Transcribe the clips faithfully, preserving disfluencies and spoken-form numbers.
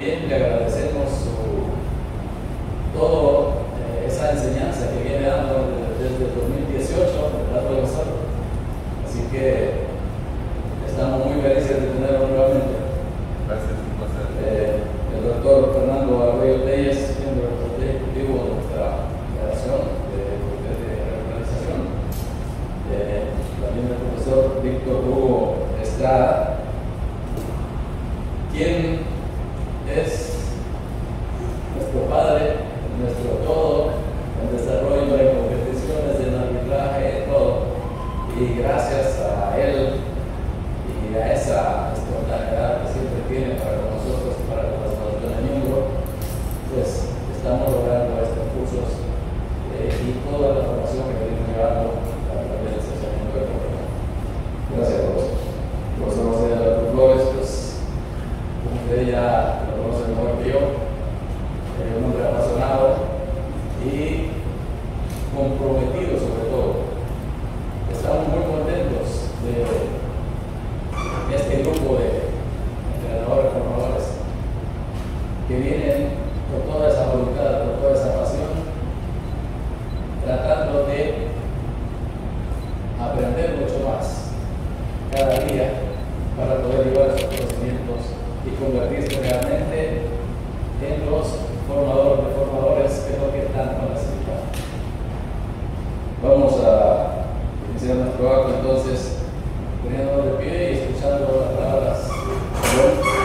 también le agradecemos su, toda eh, esa enseñanza que viene dando desde el dos mil dieciocho, ¿verdad, profesor? Así que estamos muy felices de tenerlo nuevamente. Gracias, un placer. Eh, el doctor Fernando Arroyo Telles, miembro del Comité Ejecutivo de nuestra Federación de Comité de Reorganización. Eh, también el profesor Víctor Hugo Estrada, quien es nuestro padre, nuestro todo, en desarrollo de competiciones, en arbitraje, en todo. Y gracias a él y a esa espontaneidad que siempre tiene para nosotros y para la asociación de miembros, pues estamos logrando estos cursos eh, y toda la formación que venimos llevando a través del asociamiento de Copenhague. Gracias, profesor. Profesor José de las Flores, pues como usted ya lo conoce mejor que yo, es un hombre apasionado y comprometido sobre todo. Estamos muy contentos de este grupo de entrenadores formadores que vienen con toda esa voluntad, con toda esa pasión, tratando de aprender mucho más cada día para poder llevar esos conocimientos y convertirse realmente en los formadores de formadores que es lo que tanto necesitamos. Vamos a iniciar nuestro acto entonces poniéndonos de pie y escuchando las palabras de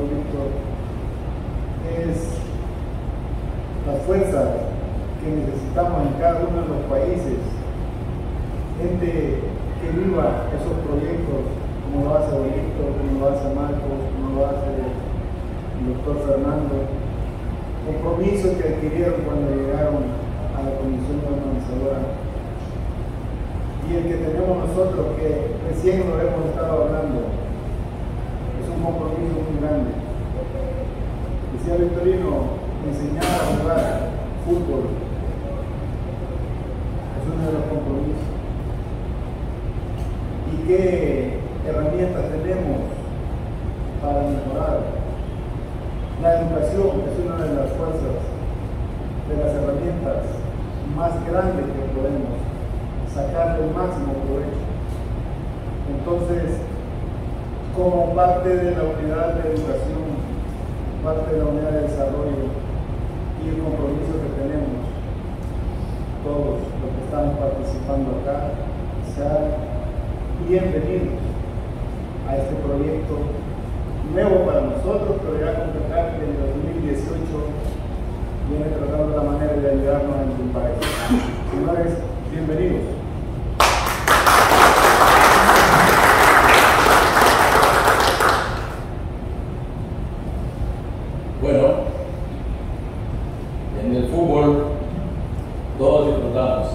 las fuerzas que necesitamos necesitamos en cada uno de los países gente que viva esos proyectos, como lo hace Víctor, como lo hace Marcos, como lo hace el doctor Fernando, compromisos que adquirieron cuando llegaron a la comisión organizadora, y el que tenemos nosotros, que recién lo hemos estado hablando, es un compromiso muy grande. Decía Victorino, enseñar a jugar fútbol es uno de los compromisos. ¿Y qué herramientas tenemos para mejorar? La educación es una de las fuerzas, de las herramientas más grandes que podemos sacarle el máximo provecho. Entonces, como parte de la unidad de educación, parte de la unidad de desarrollo y el compromiso que tenemos todos los que estamos participando acá, sean bienvenidos a este proyecto nuevo para nosotros, pero ya con que en el dos mil dieciocho viene tratando la manera de ayudarnos a impulsar esto. Señores, bienvenidos. Bueno, en el fútbol todos disfrutamos.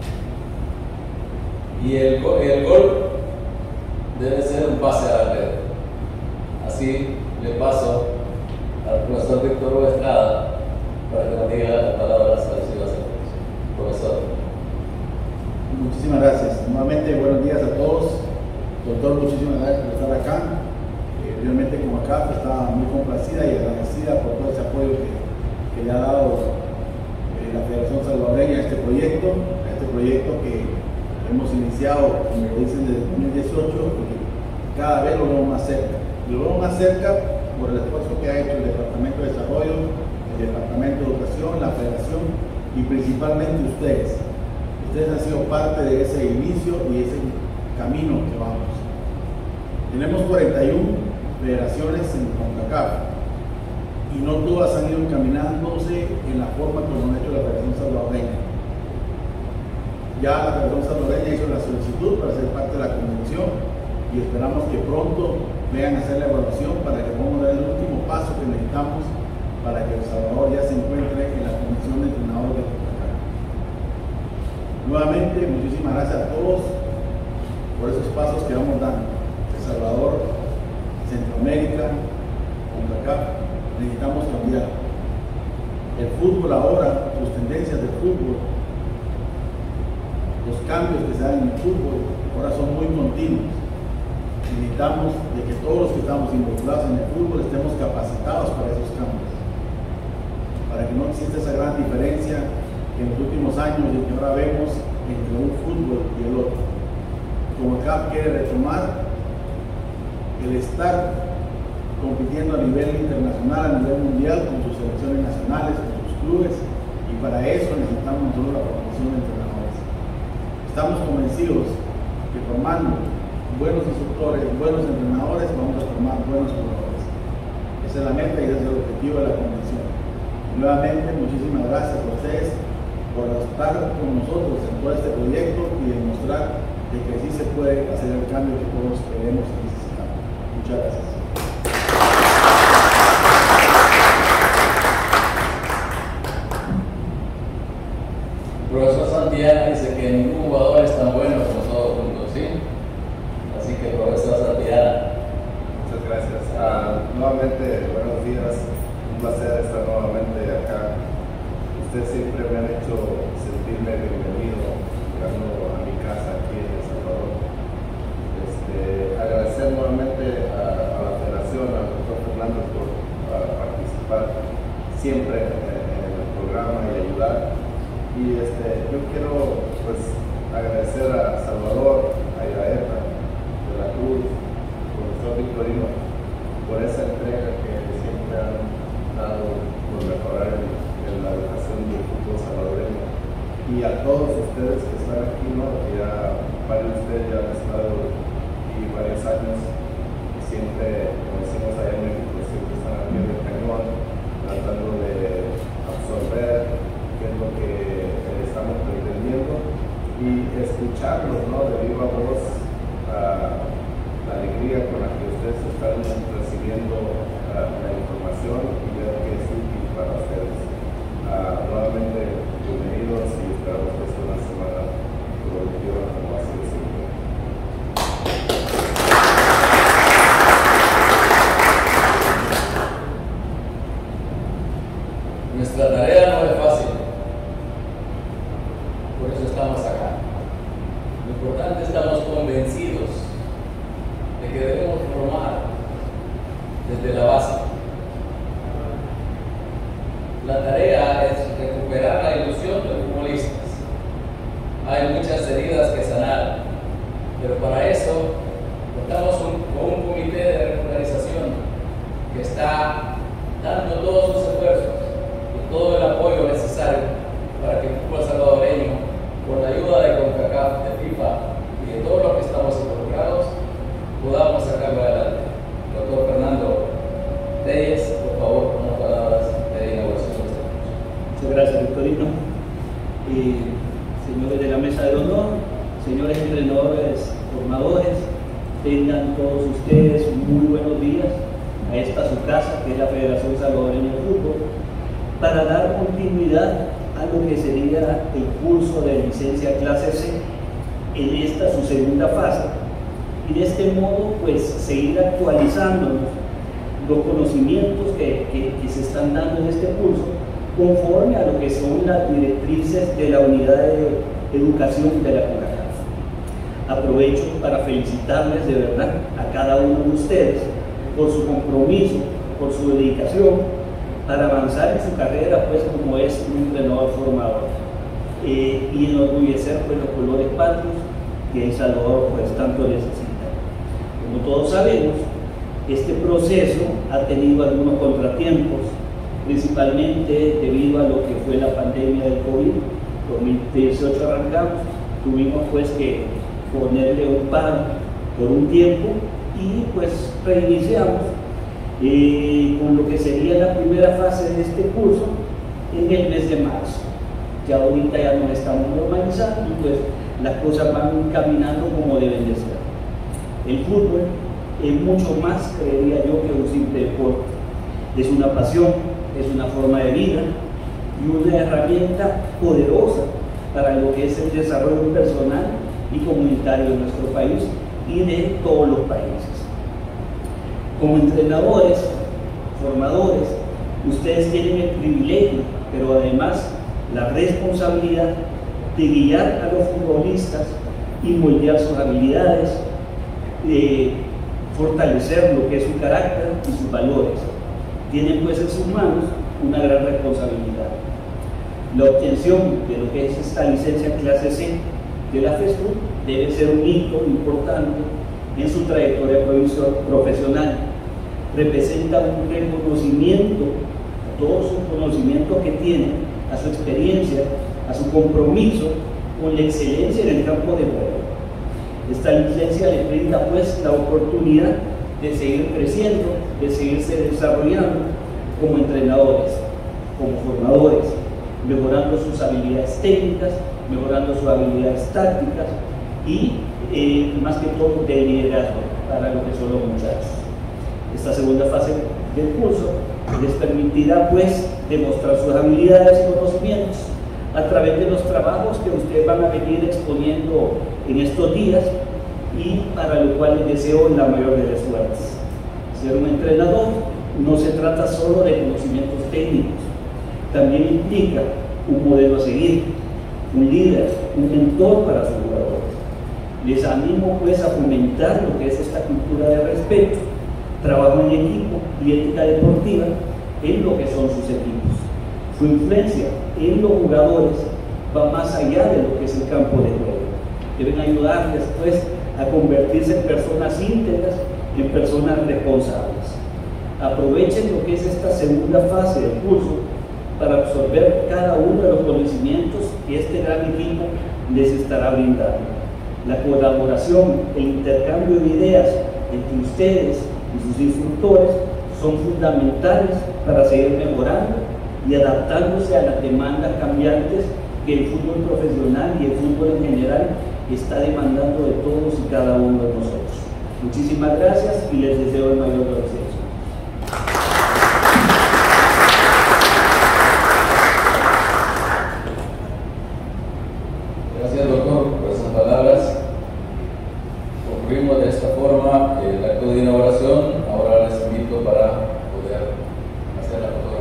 Y el, go el gol debe ser un pase a la red. Así le paso al profesor Víctor Hugo Estrada para que nos diga las palabras alusivas a todos. Profesor. Muchísimas gracias. Nuevamente, buenos días a todos. Doctor, muchísimas gracias por estar acá. Eh, realmente como acá está muy complacida y agradecida por todo ese apoyo que, que le ha dado eh, la Federación Salvadoreña a este proyecto, a este proyecto que hemos iniciado, como lo dicen, desde dos mil dieciocho, y que cada vez lo vemos más cerca. Lo vemos más cerca por el esfuerzo que ha hecho el Departamento de Desarrollo, el Departamento de Educación, la Federación y principalmente ustedes. Ustedes han sido parte de ese inicio y ese camino que vamos. Tenemos cuarenta y una federaciones en CONCACAF y no todas han ido encaminándose en la forma como lo ha hecho la Federación Salvadoreña. Ya la Federación Salvadoreña hizo la solicitud para ser parte de la convención y esperamos que pronto vengan a hacer la evaluación para que podamos dar el último paso que necesitamos para que El Salvador ya se encuentre en la Comisión de Entrenadores de CONCACAF. Nuevamente, muchísimas gracias a todos por esos pasos que vamos dando. El Salvador, Centroamérica, CONCACAF, necesitamos cambiar. El fútbol ahora, sus tendencias de fútbol, los cambios que se dan en el fútbol ahora son muy continuos. Necesitamos de que todos los que estamos involucrados en el fútbol estemos capacitados para esos cambios, para que no exista esa gran diferencia que en los últimos años y que ahora vemos entre un fútbol y el otro. Como CONCACAF quiere retomar el estar compitiendo a nivel internacional, a nivel mundial, con sus selecciones nacionales, con sus clubes, y para eso necesitamos nosotros la formación de entrenadores. Estamos convencidos que formando buenos instructores, buenos entrenadores, vamos a formar buenos jugadores. Esa es la meta y ese es el objetivo de la convención. Y nuevamente, muchísimas gracias a ustedes por estar con nosotros en todo este proyecto y demostrar de que sí se puede hacer el cambio que todos queremos y necesitamos. Muchas gracias. El profesor Santillana dice que ningún jugador es tan bueno como todos juntos, ¿sí? Así que, profesor Santillana. Muchas gracias. Uh, nuevamente, buenos días. Un placer estar nuevamente acá. Ustedes siempre me han hecho sentirme bienvenido llegando a mi casa aquí en El Salvador. Este, agradecer nuevamente a, a la Federación, al doctor Fernando por uh, participar siempre en, en el programa y ayudar. Y este, yo quiero pues agradecer a Salvador, a Iraeta, de la Cruz, al profesor Victorino, por esa entrega que siempre han dado por mejorar el, el, la educación del fútbol salvadoreño. Y a todos ustedes que están aquí, ¿no? Que ya varios de ustedes ya han estado aquí varios años y siempre, como decimos allá en México, siempre están al pie del cañón, tratando de absorber qué es lo que está y escucharlos, ¿no? De viva voz, uh, la alegría con la que ustedes están recibiendo uh, la información y ver que es útil para ustedes. Uh, nuevamente, bienvenidos y esperamos que sea una semana productiva como ha sido siempre. Nuestra tarea no es fácil, por eso estamos acá. Lo importante, estamos convencidos de que debemos formar desde la base. La tarea es recuperar la ilusión de los futbolistas. Hay muchas heridas que sanar, pero para eso contamos un, con un comité de regularización que está dando todos sus esfuerzos y todo el apoyo necesario para que el fútbol salvadoreño, con la ayuda de CONCACAF, de FIFA y de todos los que estamos involucrados, podamos sacarlo adelante. Doctor Fernando Reyes, por favor, unas palabras de inauguración de este curso. Muchas gracias, Victorino. Y señores de la mesa de honor, señores entrenadores, formadores, tengan todos ustedes muy buenos días a esta su casa, que es la Federación Salvadoreña de Fútbol, para dar continuidad a lo que sería el curso de licencia clase C en esta su segunda fase, y de este modo pues seguir actualizándonos los conocimientos que, que, que se están dando en este curso conforme a lo que son las directrices de la unidad de educación de la CONCACAF. Aprovecho para felicitarles de verdad a cada uno de ustedes por su compromiso, por su dedicación para avanzar en su carrera, pues como es un entrenador formador, eh, y enorgullecer pues los colores patrios que El Salvador pues tanto necesita. Como todos sabemos, este proceso ha tenido algunos contratiempos, principalmente debido a lo que fue la pandemia del COVID. dos mil dieciocho arrancamos, tuvimos pues que ponerle un paro por un tiempo y pues reiniciamos eh, con lo que sería la primera fase de este curso en el mes de marzo. Ya ahorita ya nos estamos normalizando y pues las cosas van caminando como deben de ser. El fútbol es mucho más, creería yo, que un simple deporte. Es una pasión, es una forma de vida y una herramienta poderosa para lo que es el desarrollo personal y comunitario de nuestro país y de todos los países. Como entrenadores, formadores, ustedes tienen el privilegio, pero además la responsabilidad de guiar a los futbolistas y moldear sus habilidades, de fortalecer lo que es su carácter y sus valores. Tienen pues en sus manos una gran responsabilidad. La obtención de lo que es esta licencia clase C de la FESFUT debe ser un hito importante en su trayectoria profesional. Representa un reconocimiento a todos sus conocimientos que tiene, a su experiencia, a su compromiso con la excelencia en el campo de juego. Esta licencia le brinda pues la oportunidad de seguir creciendo, de seguirse desarrollando como entrenadores, como formadores, mejorando sus habilidades técnicas, mejorando sus habilidades tácticas y eh, más que todo de liderazgo para lo que son los muchachos. Esta segunda fase del curso les permitirá pues demostrar sus habilidades y conocimientos a través de los trabajos que ustedes van a venir exponiendo en estos días, y para lo cual les deseo la mayor de las suertes. Ser un entrenador no se trata solo de conocimientos técnicos, también implica un modelo a seguir, un líder, un mentor para sus jugadores. Les animo pues a fomentar lo que es esta cultura de respeto, trabajo en equipo y ética deportiva en lo que son sus equipos. Su influencia en los jugadores va más allá de lo que es el campo de juego. Deben ayudarles pues a convertirse en personas íntegras, en personas responsables. Aprovechen lo que es esta segunda fase del curso para absorber cada uno de los conocimientos que este gran equipo les estará brindando. La colaboración, el intercambio de ideas entre ustedes y sus instructores son fundamentales para seguir mejorando y adaptándose a las demandas cambiantes que el fútbol profesional y el fútbol fútbol en general está demandando de todos y cada uno de nosotros. Muchísimas gracias y les deseo el mayor de los éxitos. Gracias, doctor, por esas palabras. Concluimos de esta forma el acto de inauguración. Ahora les invito para poder hacer la foto.